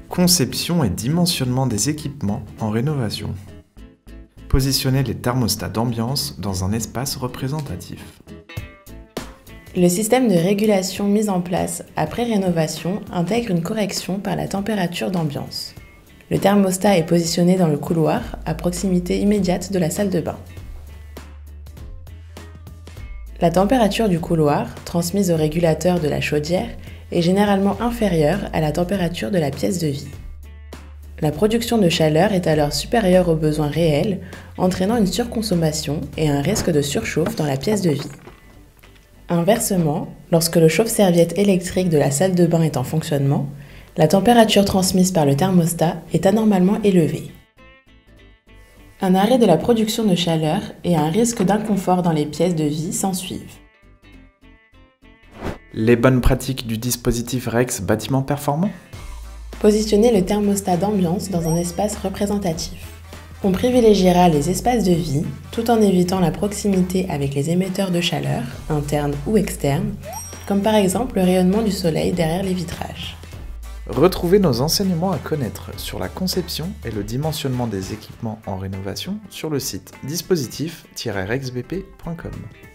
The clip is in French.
Conception et dimensionnement des équipements en rénovation. Positionner les thermostats d'ambiance dans un espace représentatif. Le système de régulation mis en place après rénovation intègre une correction par la température d'ambiance. Le thermostat est positionné dans le couloir, à proximité immédiate de la salle de bain. La température du couloir, transmise au régulateur de la chaudière, est généralement inférieure à la température de la pièce de vie. La production de chaleur est alors supérieure aux besoins réels, entraînant une surconsommation et un risque de surchauffe dans la pièce de vie. Inversement, lorsque le chauffe-serviette électrique de la salle de bain est en fonctionnement, la température transmise par le thermostat est anormalement élevée. Un arrêt de la production de chaleur et un risque d'inconfort dans les pièces de vie s'ensuivent. Les bonnes pratiques du dispositif REX bâtiment performant. Positionner le thermostat d'ambiance dans un espace représentatif. On privilégiera les espaces de vie tout en évitant la proximité avec les émetteurs de chaleur, internes ou externes, comme par exemple le rayonnement du soleil derrière les vitrages. Retrouvez nos enseignements à connaître sur la conception et le dimensionnement des équipements en rénovation sur le site dispositif-rexbp.com.